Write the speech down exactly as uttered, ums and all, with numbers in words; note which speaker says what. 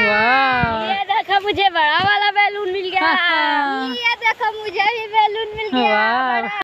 Speaker 1: वाह,
Speaker 2: ये देखो मुझे बड़ा वाला बैलून मिल गया।
Speaker 1: हाँ।
Speaker 2: ये देखो मुझे भी बैलून मिल गया।
Speaker 1: वाह।